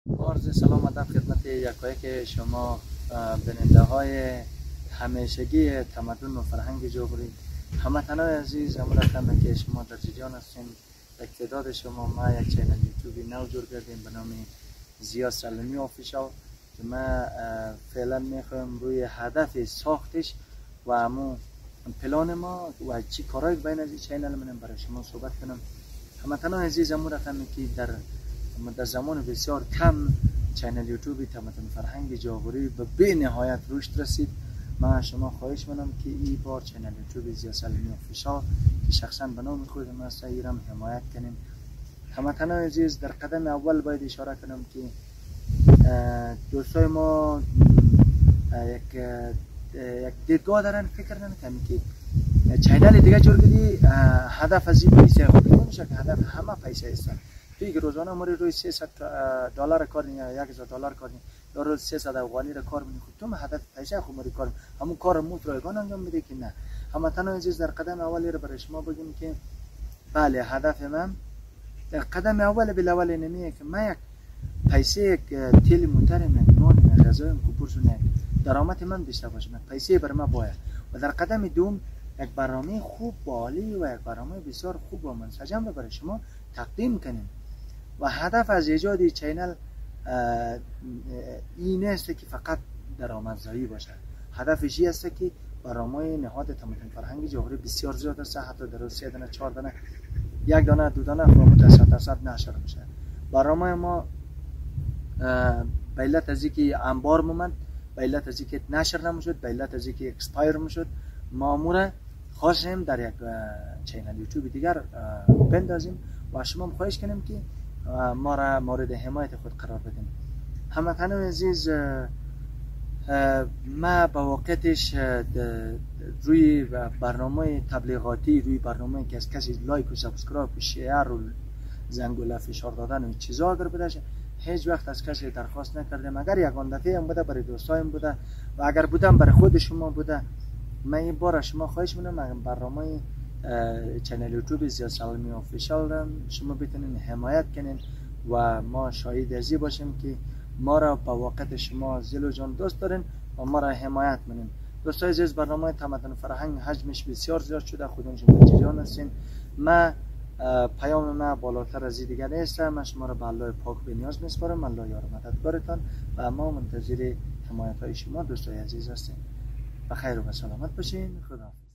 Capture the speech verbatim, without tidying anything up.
عرض سلام ادب خدمت یکایک شما بیننده های همیشگی تمدن و فرهنگ جغوری. هموطنان عزیز، امروز رقمی که شما در جریان هستین در تعداد شما ما یک چینل یوتیوبی نو جور کردیم به نام زیا سلیمی آفیشال که ما فعلا میخوایم روی هدف ساختش و همون پلان ما و چی کارایی بین از این چینل منم برای شما صحبت کنم. هموطنان عزیز، امروز رقمی که در در زمان بسیار کم چینل یوتیوبی تمدن فرهنگ جاغوری به بی نهایت رشد رسید. من شما خواهش منم که این بار چینل یوتیوب زیا سلیمی آفیشال که شخصا به نام خودم است ایرم حمایت کنیم. هموطنان عزیز، در قدم اول باید اشاره کنم که دوستای ما یک یک دیدگاه دارن، فکر نمیکنم که چینل دیگه جور کردی هدف از این پیسه خود نمیشه که هدف همه پیسه است. توی که روزانه ما روی سیصد دلار کار کنیم یا هزار دلار کار کنیم یا روز سیصد افغانی را کار کنیم، خب تو هدف پیسه خود ما کار همون کار موت رایگان انجام میده که نه. هموطنان عزیز، در قدم اولی را برای شما بگیم که بله، هدف من در قدم اول بالاول نمیه که من یک پیسه یک تیل موترم، یک نان، یک غذایم، کوپورسون درآمد من بیشتر باشه، پیسه بر من باید. و در قدم دوم یک برنامه خوب با عالی و یک برنامه بسیار خوب و منسجم را برای شما تقدیم کنیم. و هدف از ایجاد چینل این است که فقط درآمدزایی باشه. هدفش این است که برنامه نهاد تمدن فرهنگ جاغوری بسیار زیاد است، حتی در روز سه دانه چهار دانه یک دانه دو دانه متوسط درصد نشر میشه. برنامه ما به علت از اینکه انبار مومند، به علت از اینکه نشر نمیشد، به علت از اینکه اکسپایر میشد، مامور خواستیم در یک چینل یوتیوب دیگر بندازیم و شما خواهش کنیم که ما را مورد حمایت خود قرار بدیم. هموطنان عزیز، ما با وقتش روی برنامه تبلیغاتی، روی برنامه که از کسی لایک و سابسکرایب و شیر و زنگوله فشار دادن و چیزا اگر بودش، هیچ وقت از کسی درخواست نکردیم. اگر یگان دفعه هم بوده برای دوستایم بوده و اگر بودم برای خود شما بوده. من این بار شما خواهش می‌کنم برنامه چینل یوتیوب زیا سلیمی آفیشال شما بتونین حمایت کنین و ما شاهد ازی باشیم که ما را با وقت شما دل و جان دوست دارین و ما را حمایت کنین. دوستای عزیز، برنامه تمدن فرهنگ حجمش بسیار زیاد شده، خودتون شما جریان هستین. ما پیام ما بالاتر از این دیگر نیست. من شما را به الله پاک بنیاز میسپارم. الله یار مددگارتان و ما منتظر حمایت های شما دوستای عزیز هستیم. بخیر و سلامت باشین. خدا